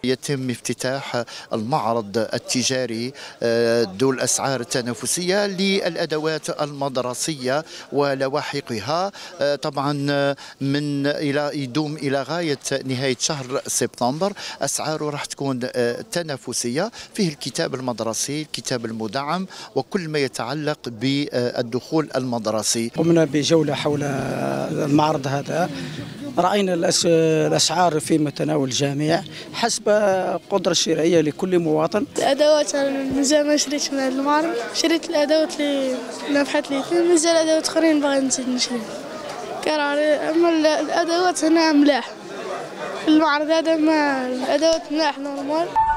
يتم افتتاح المعرض التجاري ذو الأسعار التنافسية للأدوات المدرسية ولواحقها، طبعا يدوم إلى غاية نهاية شهر سبتمبر. أسعاره راح تكون تنافسية، فيه الكتاب المدرسي، الكتاب المدعم، وكل ما يتعلق بالدخول المدرسي. قمنا بجولة حول المعرض هذا، رأينا الأسعار في متناول الجميع حسب القدرة الشرائية لكل مواطن. الأدوات من زمان ما شريت من هذا المعرض، شريت الأدوات اللي نفعت لي، مازال أدوات أخرين باغي نزيد نشري. أما الأدوات هنا ملاح، في المعرض هذا ما الأدوات ملاح نورمال.